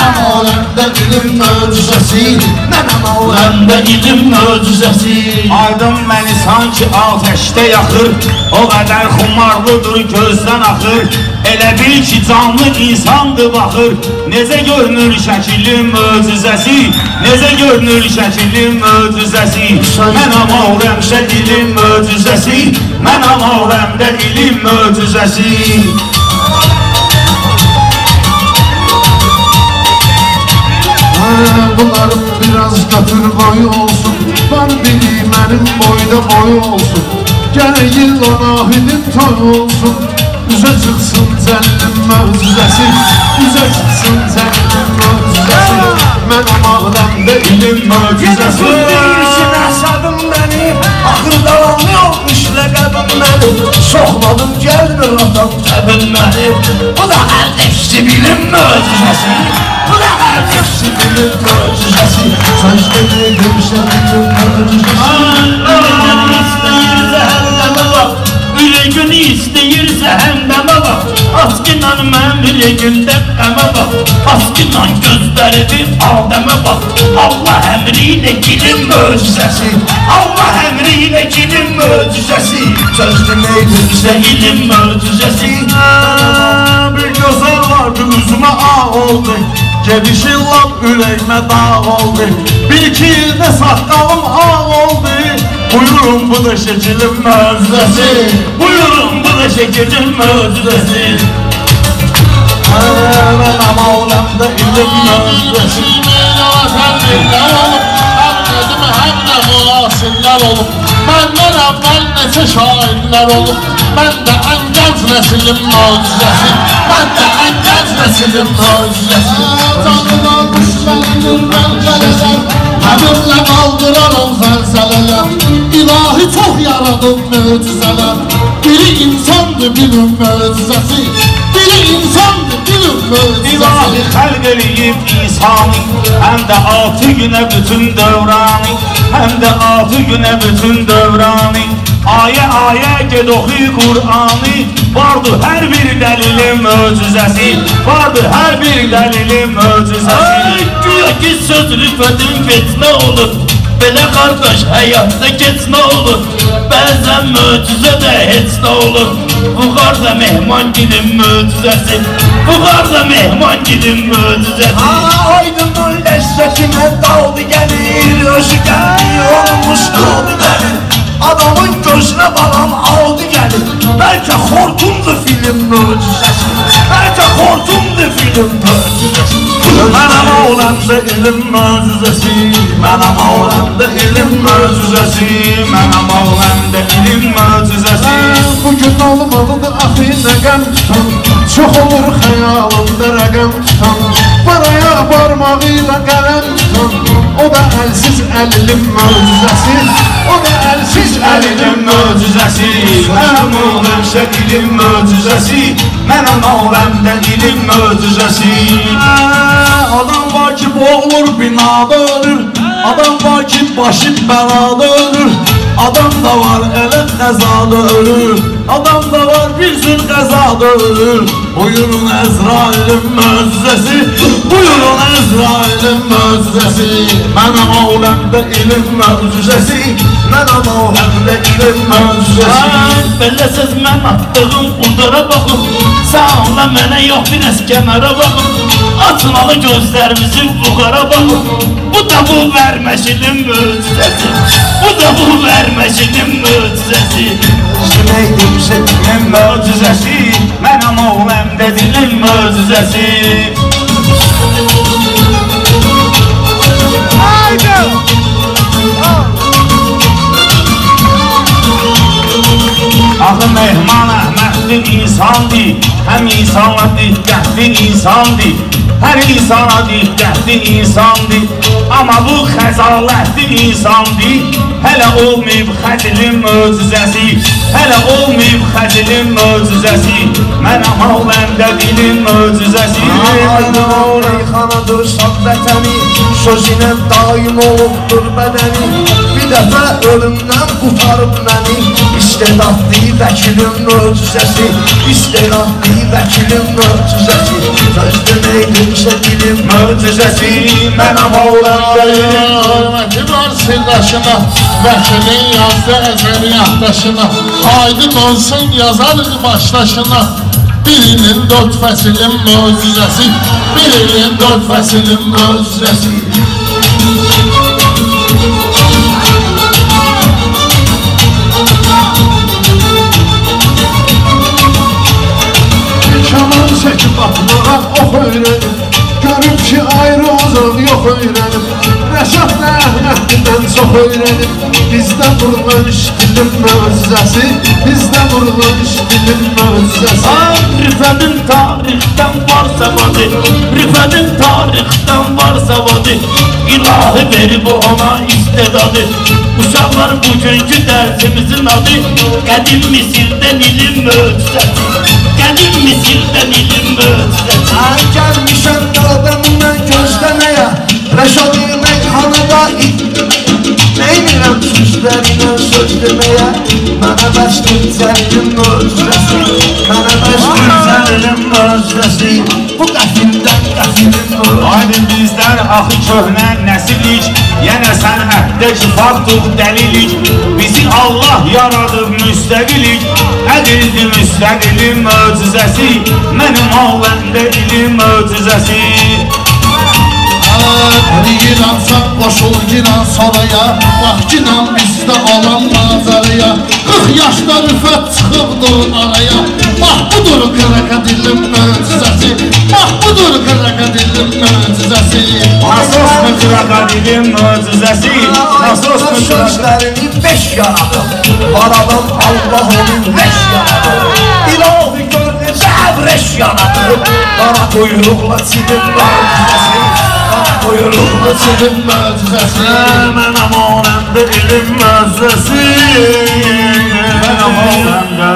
Mənəm aləmdə ilim möcüzəsi, mənəm aləmdə ilim möcüzəsi. Aydın məni sanki ateşdə yaxır, o qədər xumarlıdır gözdən axır. Elə bil ki canlı insandır baxır, necə görünür şəkilin möcüzəsi, necə görünür şəkilin möcüzəsi. Mənəm aləmdə ilim möcüzəsi, mənəm aləmdə ilim möcüzəsi. Bunlarım biraz götür boyu olsun, var biri mənim boyda boyu olsun. Gələ yıl onahidin toy olsun, üzə çıxsın cəllim möcüzəsi, üzə çıxsın cəllim möcüzəsi. Mənəm aləmdə ilim möcüzəsi. Deyirsin əsadım məni, axırda olmuyormuş ləqəbim mənim. Soxmadım gəlmir atam təbim mənim. Bu da əldeşdi bilim möcüzəsi, bu da əldeşdi bilim möcüzəsi. Səcdə edirsən ilim möcüzəsi. Ürəyini istəyirsə həmdəmə bax, askinan mən ürəyimdə qəmə bax, askinan gözlərini Adəmə bax. Allah əmri ilə gilim möcüzəsi, Allah əmri ilə gilim möcüzəsi. Söz deməkdirsə ilim möcüzəsi. Bir gözəl vardı üzümə ağ oldu, gedişi lap ürəyimə dağ oldu. Bir iki ildə saqqalım ağ oldu. Buyurun bu da şəkilin möcüzəsi, buyurun bu da şəkilin möcüzəsi. Mənəm aləmdə ilim möcüzəsi. Həm də mülasirlər olub, məndən əvvəl neçə şairlər olub. Mən də ən gənc nəsilin möcüzəsi, mən də ən gənc nəsilin möcüzəsi. Canlıdan düşmənin məncələlər, həminlə qaldırarım zəlzələlər. İlahi çox yaradım möcüzələr. Biri insandır bilim möcüzəsi, biri insandır bilim möcüzəsi. İlahi xəlq eləyib insanı, həm də 6 günə bütün dövranı, həm də 6 günə bütün dövranı. Ayə ayə ged oxuy Qur'anı, vardır hər bir dəlilin möcüzəsi, vardır hər bir dəlilin möcüzəsi. Güya ki söz rüfətin fitnə olur, belə qardaş həyatda keçmə olur. Bəzən möcüzə də heç nə olur, bu qarda mehman gidin möcüzəsi, bu qarda mehman gidin möcüzəsi. Aydın ləzzətinə daldı gəlir, özü gəldi olmuş qaldı gəlir. Adamın gözünə balan aldı gəlir. Bəlkə xortumdur film möcüzəsi, bəlkə xortumdur film möcüzəsi. Mənəm aləmdə ilim möcüzəsi, mənəm aləmdə ilim möcüzəsi, mənəm aləmdə ilim möcüzəsi. Bugün olmalıdır axı nəqəm tutan, çox olur xəyalımda rəqəm tutan. Baraya barmağıyla qələm tutan, o da əlsiz əlilin möcüzəsi, o da əlsiz əlilin möcüzəsi. Mənəm aləmdə ilim möcüzəsi, mənəm aləmdə ilim möcüzəsi. Adam var ki boğulur binada ölür, adam var ki başı bəlada ölür. Adam da var elə qəzada ölür, adam da var bir sürü qəzada ölür. Buyurun Əzrailin möcüzəsi, buyurun Əzrailin möcüzəsi. Mənəm aləmdə ilim möcüzəsi, mənəm aləmdə ilim möcüzəsi. Belə söz mən attığım udara baxım, sağla mənə yox biraz kənara baxım. Açmalı gözlərimizi buxara baxım, bu da bu verməşinin möcüzəsi, bu da bu verməşinin möcüzəsi. Deməkdirsə dilim möcüzəsi, mənəm aləmdə dilim möcüzəsi. Axı mehman əhmədli insandır, həm insana diqqətli insandır. Hər insana diqqətli insandır, amma bu xəzalətli insandır. Hələ olmayıb xədilin möcüzəsi, hələ olmayıb xədilin möcüzəsi. Mənəm aləmdə dilim möcüzəsi. Aydın o reyxanadır şad vətəni, sözünə daim olubdur bədəni. Bir dəfə ölümdən qutarıb məni, istedadlı vəkilin möcüzəsi, istedadlı vəkilin möcüzəsi. Söz deməkdirsə dilim ilim möcüzəsi mənəm oğlanda ilim. Hörməti var sirdaşına, vəkilin yazdı əzəliyyatdaşına. Aydın olsun yazarıq başdaşına. Birinin 4 fəsilin möcüzəsi, birinin 4 fəsilin möcüzəsi. Kaman çəkib atmağa ox öyrənib, görüb ki ayrı uzaq yox öyrənib. Rəşad da Əhməddən çox öyrənib, bizdə vurulmuş dilin möcüzəsi, bizdə vurulmuş dilin möcüzəsi. Rifətin tarixdən var səvadı, Rifətin tarixdən var səvadı. İlahi verib ona istedadı. Uşaqlar bugünkü dərsimizin adı Qədim Misirdən ilim möcüzəsi, Qədim Misirdən ilim möcüzəsi. Gəlmişəm qadımdan gözləməyə, Rəşad meyxanada neynirəm sözlərinə söz deməyə. Mənə məşğul cəllin möcüzəsi, mənə məşğul cəllin möcüzəsi. Bu qəfildən qəfilin möcüzəsi. Aydın bizlər axı köhnə nəsilik, yenə sənətdəki faktur dəlilik. Bizi Allah yaradıb müstəqilik, əqildi müstəqilin möcüzəsi, mənim ağləndə ilim möcüzəsi. Deyirənsən qoşul girən saraya, bax girən bizdə alan mənzərəyə. 40 yaşda rüfət çıxıbdır araya, bax budur Qıraqadilin möcüzəsi, bax budur Qıraqadilin möcüzəsi. Nasosmu Qıraqadilin möcüzəsi, nasosmu Sözlərini 5 yaradır, aradan Allah onun 5 yaradır. İlahi gör necə əvrəş yaradır, qara quyruqla çidim möcüzəsi, qara quyruqla çidim möcüzəsi. Mənəm oğlanda ilim möcüzəsi, mənəm oğlanda